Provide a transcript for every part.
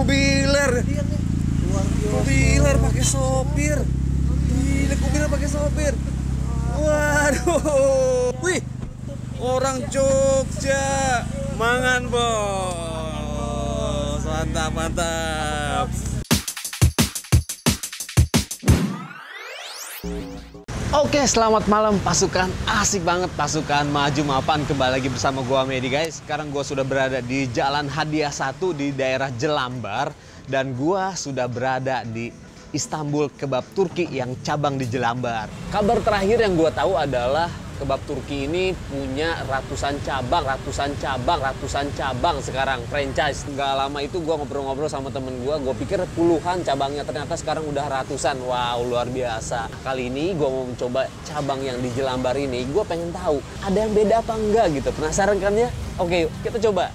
Kubiler. Kubiler pakai sopir. Gila, kubiler pakai sopir. Waduh. Wih. Orang Jogja mangan bos. Mantap, mantap. Oke, selamat malam pasukan. Asik banget pasukan Maju Mapan. Kembali lagi bersama gua Medi guys. Sekarang gua sudah berada di Jalan Hadiah 1 di daerah Jelambar. Dan gua sudah berada di Istanbul Kebab Turki yang cabang di Jelambar. Kabar terakhir yang gua tahu adalah kebab Turki ini punya ratusan cabang sekarang franchise. Nggak lama itu gue ngobrol-ngobrol sama temen gue pikir puluhan cabangnya, ternyata sekarang udah ratusan. Wow, luar biasa. Kali ini gue mau mencoba cabang yang di Jelambar ini. Gue pengen tahu ada yang beda apa enggak gitu. Penasaran kan ya? Oke, kita coba.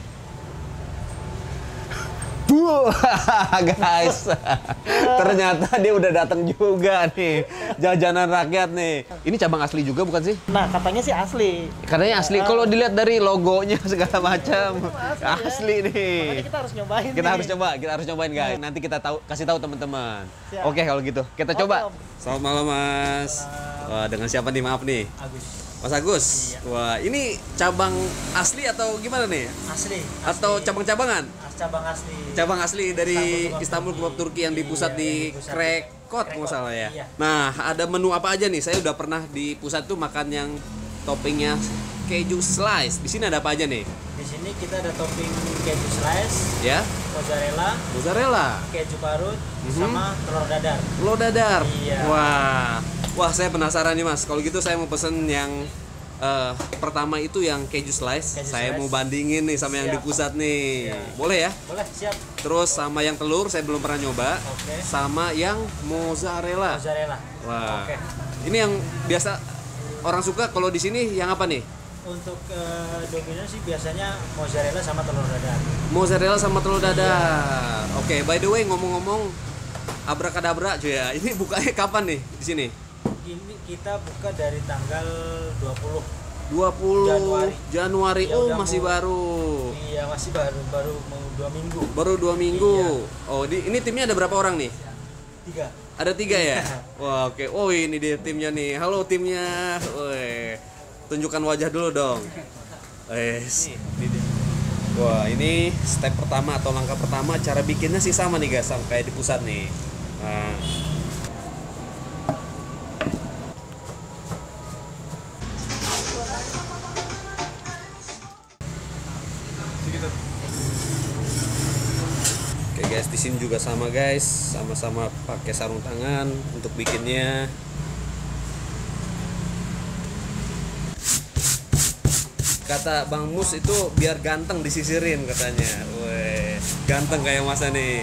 Guys, ternyata dia udah datang juga nih, jajanan rakyat nih. Ini cabang asli juga bukan sih? Nah, katanya sih asli. Katanya asli. Kalau dilihat dari logonya segala macam, asli ya. nih. Makanya kita harus nyobain. Kita harus cobain guys. Nanti kita kasih tahu teman-teman. Oke, kalau gitu kita Oke, coba. Om. Selamat malam Mas. Wah, dengan siapa nih? Maaf nih. Agus. Mas Agus. Iya. Wah, ini cabang asli atau gimana nih? Asli. Atau cabang-cabangan? Cabang asli. Cabang asli dari Istanbul Istanbul Kebab Turki yang dipusat di Krekot nggak salah ya. Iya. Nah, ada menu apa aja nih? Saya udah pernah di pusat tuh makan yang toppingnya keju slice. Di sini ada apa aja nih? Di sini kita ada topping keju slice, Ya, mozzarella, keju parut, sama telur dadar. telur dadar. Iya. Wah, saya penasaran nih Mas. Kalau gitu saya mau pesen yang pertama itu yang keju slice. Saya mau bandingin nih sama yang di pusat nih. Siap. Boleh ya? Boleh, siap. Terus sama yang telur saya belum pernah nyoba. Oke. Sama yang mozzarella. Wah. Oke. Ini yang biasa orang suka kalau di sini yang apa nih? Untuk dominan sih biasanya mozzarella sama telur dadar. Mozzarella sama telur dadar. Oke, by the way ngomong-ngomong abrakadabra cuy ya. Ini bukanya kapan nih di sini? Ini kita buka dari tanggal 20 Januari. Ya, Oh, udah masih baru. Iya, masih baru mau 2 minggu. Baru 2 minggu. Iya. Oh, ini timnya ada berapa orang nih? 3. Ada 3 ya? Iya. Wah, oke. Oh, ini dia timnya nih. Halo timnya. Woi. Tunjukkan wajah dulu dong. Wes. Wah, ini step pertama atau langkah pertama cara bikinnya sih sama nih guys, sama kayak di pusat nih. Nah. Oke guys, di sini juga sama guys, sama-sama pakai sarung tangan untuk bikinnya. Kata Bang Mus itu biar ganteng disisirin katanya. Weh, ganteng kayak masa nih.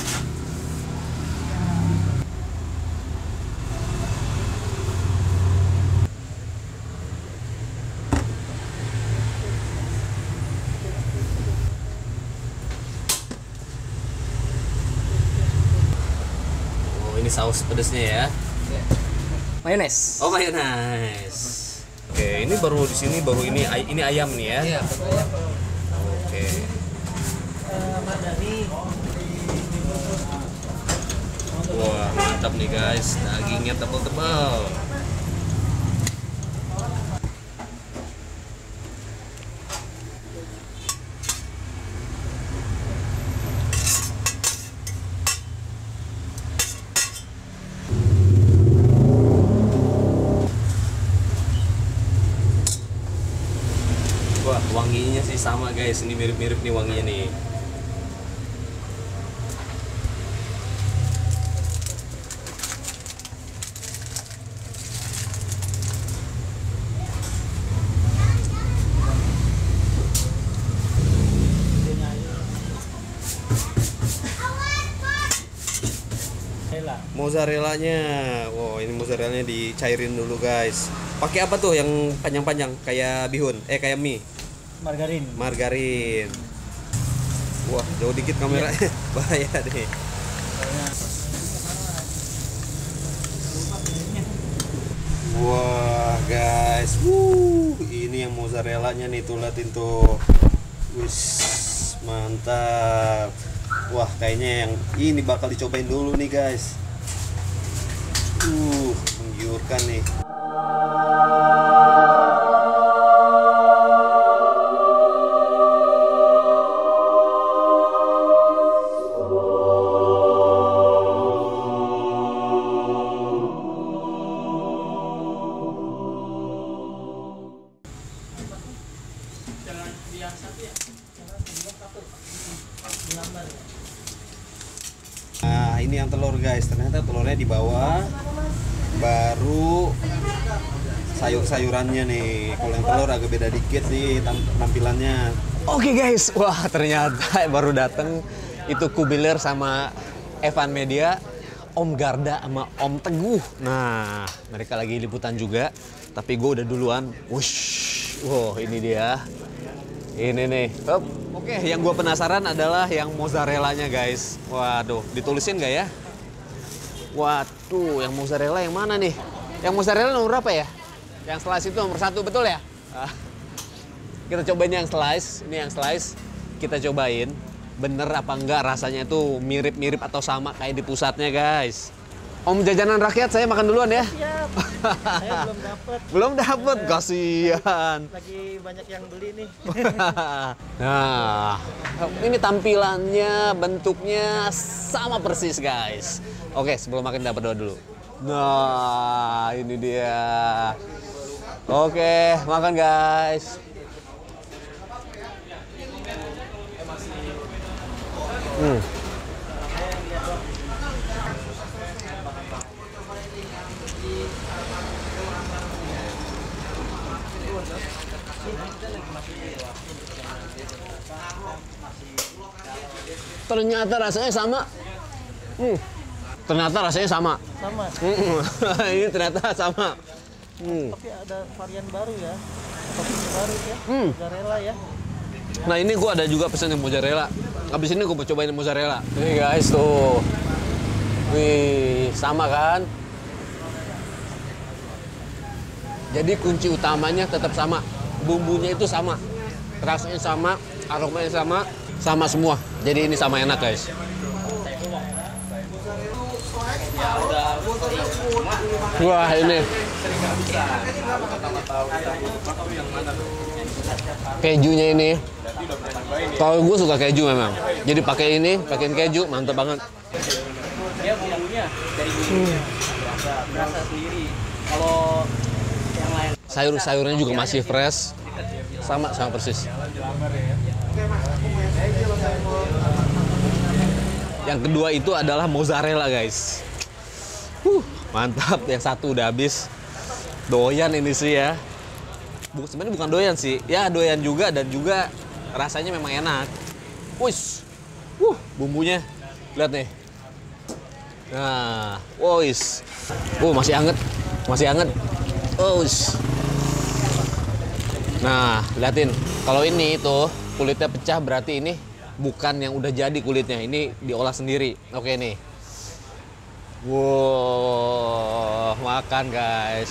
Oh, ini saus pedesnya ya. Mayones. Oh, mayones. Oke, ini baru di sini baru ini ayam nih ya. Iya, ayam. Oke. Wah, mantap nih guys. Dagingnya tebal-tebal. Wah, wanginya sih sama guys. Ini mirip-mirip nih wanginya nih. Mozzarellanya. Wow, ini mozzarellanya dicairin dulu guys. Pakai apa tuh yang panjang-panjang kayak bihun? Kayak mie. Margarin. Wah, jauh dikit kameranya. Bahaya deh. Wah, guys. Ini yang mozzarellanya nih, tuh liatin tuh. Wis, mantap. Wah, kayaknya yang ini bakal dicobain dulu nih guys. Menggiurkan nih. Nah, ini yang telur guys. Ternyata telurnya di bawah. Baru sayur-sayurannya nih. Kalau yang telur agak beda dikit sih tampilannya. Oke guys, wah ternyata baru dateng itu Kubiler sama Evan Media, Om Garda sama Om Teguh. Nah, mereka lagi liputan juga, tapi gue udah duluan. Wush, wow ini dia. Ini nih. Oke, yang gue penasaran adalah yang mozzarella-nya guys. Waduh, ditulisin nggak ya? Waduh, yang mozzarella yang mana nih? Yang mozzarella nomor berapa ya? Yang slice itu nomor 1, betul ya? Kita cobain yang slice. Ini yang slice. Kita cobain. Bener apa enggak rasanya itu mirip-mirip atau sama kayak di pusatnya guys. Om jajanan rakyat, saya makan duluan ya. Siap. Saya belum dapat. Belum dapat, kasihan. Lagi banyak yang beli nih. Nah, ini tampilannya, bentuknya sama persis guys. Oke, sebelum makan dapat doa dulu. Nah, ini dia. Oke, makan guys. Ternyata rasanya sama. Ternyata rasanya sama. Sama. Ini ternyata sama. Tapi ada varian baru ya. Topping baru ya. Mozzarella ya. Nah ini gue ada juga pesen yang mozzarella. Habis ini gue mau cobain mozzarella. Nih guys tuh. Wih, sama kan? Jadi kunci utamanya tetap sama. Bumbunya itu sama. Rasanya sama, aromanya sama, sama semua. Jadi ini sama enak guys. Wah ini. Kejunya ini. Kalau gue suka keju memang. Jadi pakai ini, pakein keju, mantap banget. Dia bumbunya dari bumbunya berasa sendiri. Kalau yang lain Sayur-sayurnya juga masih fresh. Sama persis. Yang kedua itu adalah mozzarella guys. Mantap, yang satu udah habis. Doyan ini sih ya. Sebenarnya bukan doyan sih. Ya doyan juga dan juga rasanya memang enak. Wis. Bumbunya. Lihat nih. Nah, wis. Masih anget. Masih anget. Wis. Nah, liatin. Kalau ini tuh kulitnya pecah berarti ini bukan yang udah jadi kulitnya. Ini diolah sendiri. Oke nih. Wow, makan guys.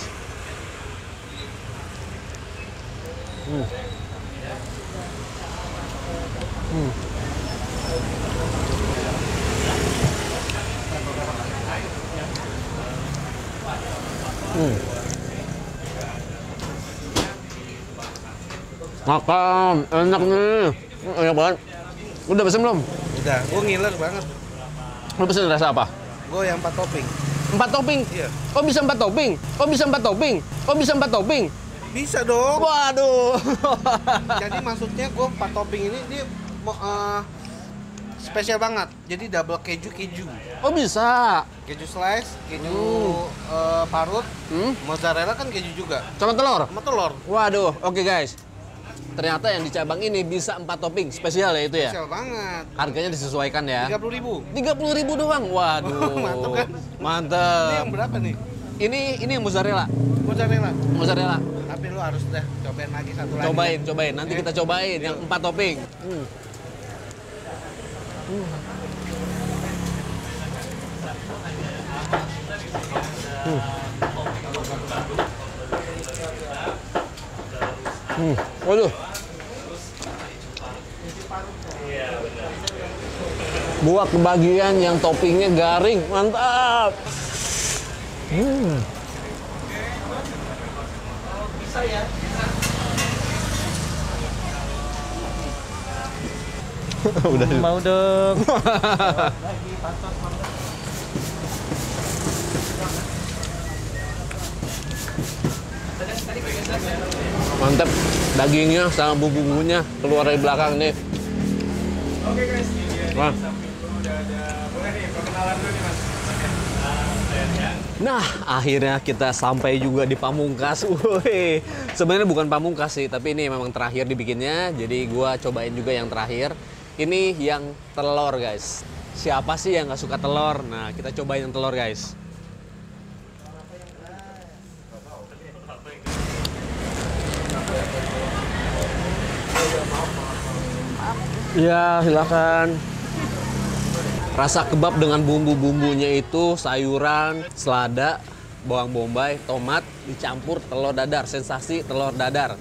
Makan, enak nih. Enak banget. Udah pesen belum? Udah, gue ngiler banget. Lu pesen rasa apa? Gue yang 4 topping. 4 topping? Iya. Kok bisa 4 topping? Kok bisa 4 topping? Kok bisa 4 topping? Bisa dong. Waduh. Jadi maksudnya gue 4 topping ini dia spesial banget. Jadi double keju. Oh bisa. Keju slice, keju parut, mozzarella kan keju juga. Sama telur? Sama telur. Waduh, oke guys. Ternyata yang di cabang ini bisa 4 topping, spesial ya itu ya? Spesial banget. Harganya disesuaikan ya? 30.000. 30.000 doang? Waduh. Mantap kan? Mantap. Ini yang berapa nih? Ini yang mozzarella. Mozzarella. Mozzarella. Tapi lu harus deh cobain lagi satu lagi. Cobain. Nanti kita cobain yang 4 topping. Waduh. Gua kebagian yang toppingnya garing, mantap. Bisa ya. Udah. Mau dong. Lagi pasos mantap. Mantap, dagingnya sama bumbu-bumbunya keluar dari belakang nih. Oke guys, ini dia di Wah. samping gua udah ada. Boleh nih, perkenalan dulu nih mas. Nah, akhirnya kita sampai juga di Pamungkas. Woi, sebenarnya bukan Pamungkas sih, tapi ini memang terakhir dibikinnya. Jadi gua cobain juga yang terakhir. Ini yang telur guys. Siapa sih yang nggak suka telur? Nah, kita cobain yang telur guys. Ya, silakan. Rasa kebab dengan bumbu-bumbunya itu sayuran, selada, bawang bombay, tomat, dicampur telur dadar. Sensasi telur dadar.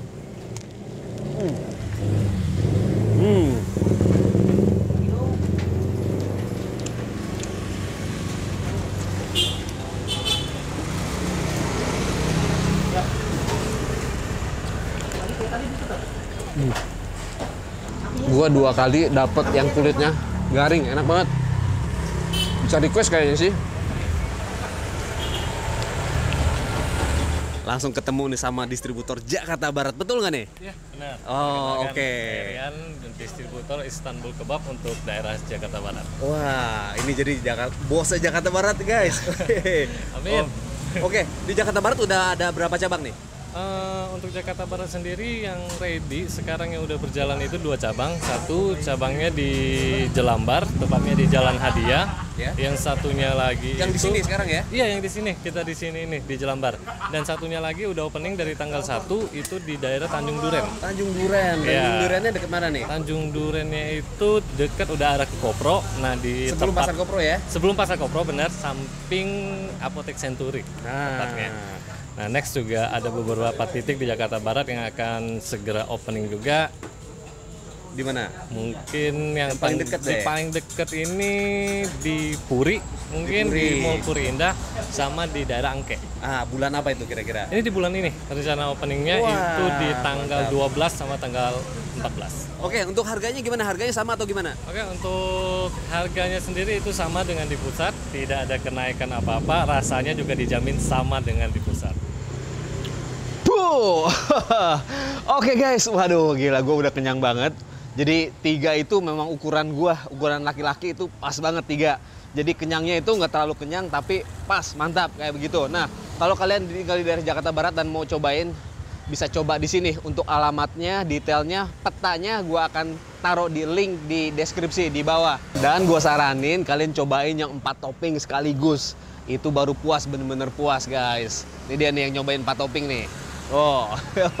Gua 2 kali dapet yang kulitnya garing, enak banget. Bisa request kayaknya sih. Langsung ketemu nih sama distributor Jakarta Barat, betul nggak nih? Iya, benar. Oh, Perkenalkan, oke. Herian, distributor Istanbul Kebab untuk daerah Jakarta Barat. Wah, ini jadi bosnya Jakarta Barat guys. Amin. Oke, di Jakarta Barat udah ada berapa cabang nih? Untuk Jakarta Barat sendiri yang ready sekarang yang udah berjalan itu 2 cabang. Satu cabangnya di Jelambar, tepatnya di Jalan Hadiah. Ya. Yang satunya lagi Yang di itu- sini sekarang ya? Iya, yang di sini. Kita di sini nih di Jelambar. Dan satunya lagi udah opening dari tanggal 1 itu di daerah Tanjung Duren. Tanjung Duren. Iya. Tanjung Durennya deket mana nih? Tanjung Durennya itu dekat udah arah ke Kopro. Nah, di Sebelum tempat Pasar Kopro ya? Sebelum Pasar Kopro, benar, samping Apotek Century tepatnya. Nah, next juga ada beberapa titik di Jakarta Barat yang akan segera opening juga. Di mana? Mungkin yang paling dekat deh. paling dekat ini di Puri, mungkin Puri. di Mall Puri Indah, sama di daerah Angke. Ah, bulan apa itu kira-kira? Ini di bulan ini rencana openingnya. Wah, itu di tanggal mantap. 12 sama tanggal 14. Oke, untuk harganya gimana? Harganya sama atau gimana? Oke, untuk harganya sendiri itu sama dengan di pusat, tidak ada kenaikan apa-apa, rasanya juga dijamin sama dengan di pusat. Puh. Oke guys, waduh gila, gue udah kenyang banget. Jadi 3 itu memang ukuran gua, ukuran laki-laki itu pas banget 3. Jadi kenyangnya itu nggak terlalu kenyang tapi pas, mantap kayak begitu. Nah, kalau kalian tinggal di daerah Jakarta Barat dan mau cobain, bisa coba di sini. Untuk alamatnya, detailnya, petanya gua akan taruh di link di deskripsi di bawah. Dan gua saranin kalian cobain yang 4 topping sekaligus. Itu baru puas, bener-bener puas guys. Ini dia nih yang nyobain 4 topping nih. Oh,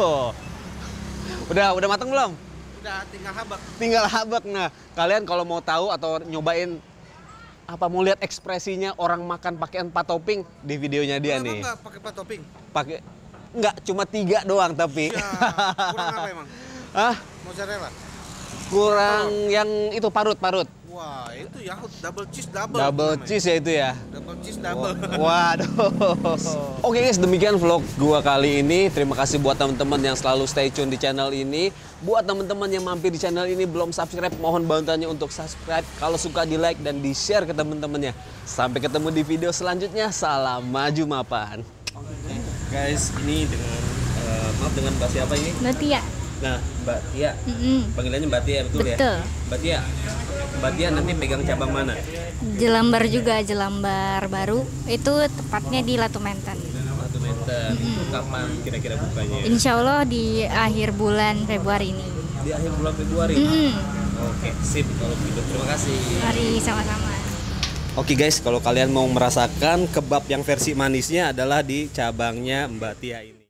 udah matang belum? Udah tinggal habak. Tinggal habak. Nah, kalian kalau mau tahu atau nyobain apa, mau lihat ekspresinya orang makan pakai 4 topping di videonya dia nih. Emang nggak pakai 4 topping? Pakai enggak, cuma 3 doang tapi. Ya, kurang apa emang? Hah? Mozzarella? Kurang yang itu parut. Wah, itu ya double cheese double. Double namanya. cheese ya itu ya. Double cheese double. Waduh. Oke guys, demikian vlog gua kali ini. Terima kasih buat teman-teman yang selalu stay tune di channel ini. Buat teman-teman yang mampir di channel ini belum subscribe, mohon bantuannya untuk subscribe. Kalau suka di like dan di share ke teman-temannya. Sampai ketemu di video selanjutnya. Salam maju mapan. Guys, ini dengan maaf, dengan Mbak siapa ini? Mbak Tia. Nah, Mbak Tia. Panggilannya Mbak Tia, betul ya? Betul. Mbak Tia nanti pegang cabang mana? Jelambar juga, Jelambar baru. Itu tepatnya di Latu Menten. Latu Menten. Itu kapan kira-kira bukanya? Insya Allah di akhir bulan Februari ini. Di akhir bulan Februari. Oke, sip kalau begitu. Terima kasih. Mari sama-sama. Oke guys, kalau kalian mau merasakan kebab yang versi manisnya adalah di cabangnya Mbak Tia ini.